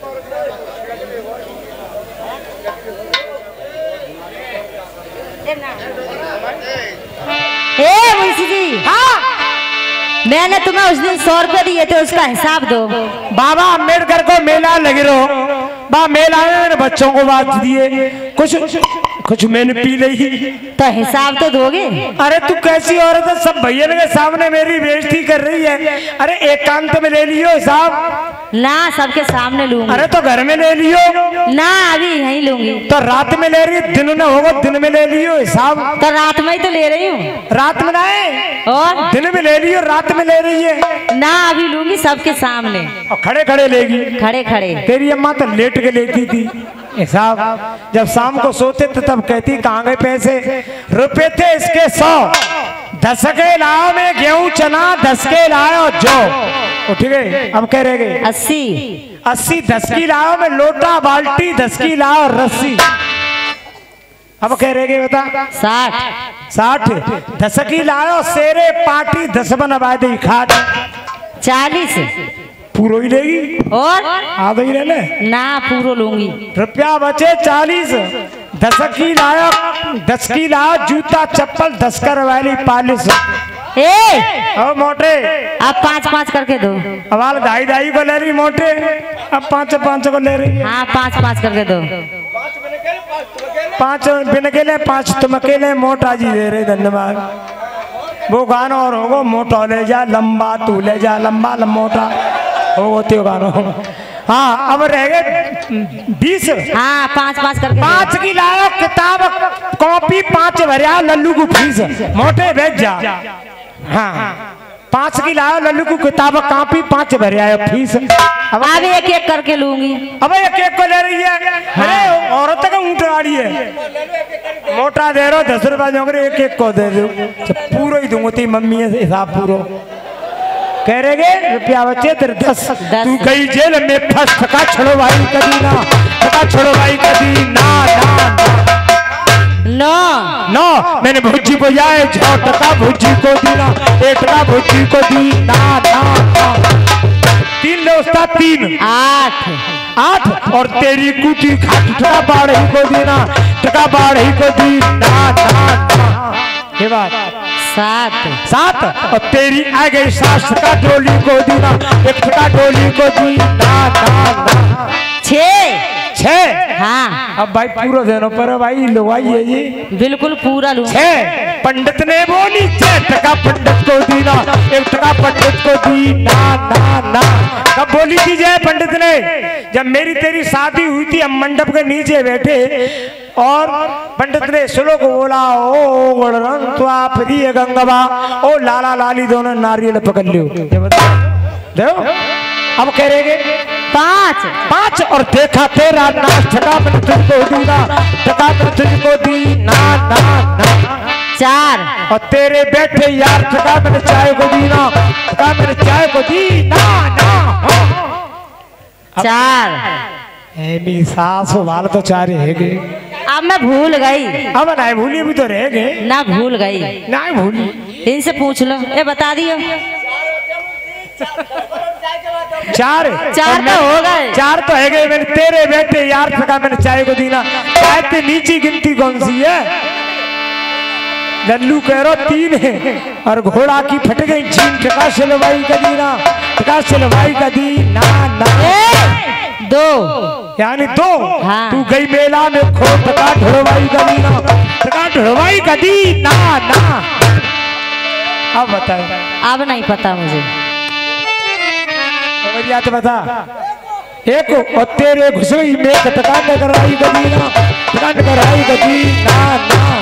मुंशी जी, हाँ मैंने तुम्हें उस दिन 100 रुपए दिए थे, उसका हिसाब दो। बाबा अम्बेडकर को मेला लगे रहो, बा मेला में मैंने बच्चों को बात दिए, कुछ मैंने पी ली, तो हिसाब तो दोगे। अरे तू कैसी औरत है, सब भैया के सामने मेरी बेइज्जती कर रही है। अरे एकांत में ले लियो हिसाब। ना सबके सामने लूंगी। अरे तो घर में ले लियो। ना अभी यहीं लूंगी। तो रात में ले रही, दिन में होगा, दिन में ले लियो हिसाब। तो रात में ही तो ले रही हूँ। रात में ना है और दिन में ले लियो, रात में ले रही है ना, अभी लूंगी सबके सामने। और खड़े खड़े लेगी। खड़े खड़े तेरी अम्मा तो लेट के लेती थी हिसाब। जब शाम को सोते थे तब कहती कहाँ गए पैसे, रुपए थे इसके 100, 10 के लाओ में गेहूं चना, 10 के लाओ जो उठ गए। अब कह रहे गए 80, 10 की लाओ में लोटा बाल्टी, 10 की लाओ रस्सी। अब कह रहे गए बता 60, 10 की लाओ शेरे पार्टी, 10 बनवा दी खाट। 40 पूरो ही लेगी और आधा ही ले ले ना, पूरो लूंगी। रुपया बचे 40, 10 की लाया, 10 की लाया जूता चप्पल, 10 करवाली पालिश। ओ मोटे अब 5-5 करके दो। अवाल दाई को ले रही मोटे, अब 5 को ले रही। हाँ 5-5 करके दो। 5 बिन अकेले, 5 तुम अकेले, मोटा जी दे रहे। धन्यवाद। वो गाना और होगो, मोटा ले जा लंबा, तू ले जा लंबा मोटा होते गानो। हाँ अब रह गए 20। हाँ 5-5 करके 5 की लाओ किताब कॉपी, 5 भरिया लल्लू को फीस, मोटे भेज जा। हाँ 5 की लाओ लल्लू को किताब कॉपी, 5 भरिया फीस। अब एक एक करके लूंगी। अब एक को ले रही है। अरे औरत का ऊँट आ रही है। मोटा दे रहा 10 रुपया जोंगे, एक को दे दो, पूरा ही दूंगा ती मम्मी हिसाब पूरा। कह रहे गे रुपया बचे तेरे 10। तू गई जेल में फंस, टका छोड़ो भाई कभी ना, टका छोड़ो भाई कभी ना। नो मैंने भुज्जी को जाए, 6 टका भुज्जी को दीना, 1 टका भुज्जी को दी ना। 3 दोस्ता 3 8 और तेरी कुटी खाट, टका बाढ़ ही को दीना, टका बाढ़ ही को दी ना। ये बात 7 और तेरी आ गई सास, टका डोली को दीना, 1 टका डोली को दी ना। 6 हाँ अब भाई पूरा देना पर भाई लुगाई है जी, बिल्कुल पूरा लूंगा। 6 पंडित ने बोली, 6 टका पंडित को दीना, 1 टका पंडित को दी ना। कब बोली थी जय पंडित ने? जब मेरी तेरी शादी हुई थी, हम मंडप के नीचे बैठे और पंडित ने श्लोक बोला, ओ गणरन त्वा प्रिय गंगवा, ओ लाला लाली दोनों नारियल पकड़ लियो। देखो अब कह रहे 5 और देखा तेरा नाश, टका मैंने तुझको दीना, टका मैंने तुझको दी ना। 4 और तेरे बैठे यार, टका मैंने चाय को दीना, टका मैंने चाय को दी ना। 4 सास वाल तो 4 रह गए। अब मैं भूल गई। अब नहीं भूली, भी तो रह गए ना, भूल गई। नहीं भूली, इनसे पूछ लो, ये बता दियो। 4 तो हो गए। 4 तो है गए। मैंने तेरे बेटे यार, टका मैंने चाय को दीना। चाय नीची गिनती कौन सी है? लल्लू कह रहा 3 है और घोड़ा की फट गई छीन, टका सिलवाई का दीना, टका सिलवाई का दी ना। 2 यानी 2। हाँ। तू गई मेला में खो, टका ढुड़वाई का दीना, टका ढुड़वाई का दी ना। अब बताए, अब नहीं पता मुझे। याद बता। 1 और तेरे घुसई में टका कराई का दीना, टका कराई का दी ना।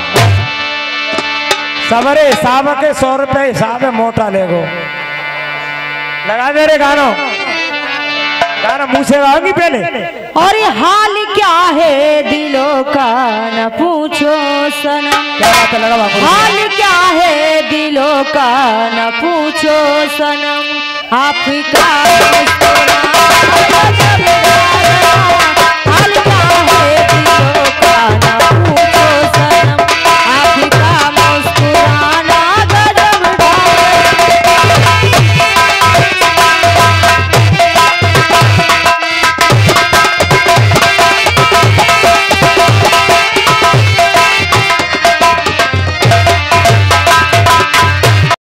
सवरे साहब के 100 रुपए हिसाब है, मोटा लेगो लगा दे रे गाना मुंह से गाओगी पहले। और ये हाल क्या है दिलों का न पूछो सनम, क्या बात है, लगा हाल क्या है दिलों का न पूछो सनम, आपका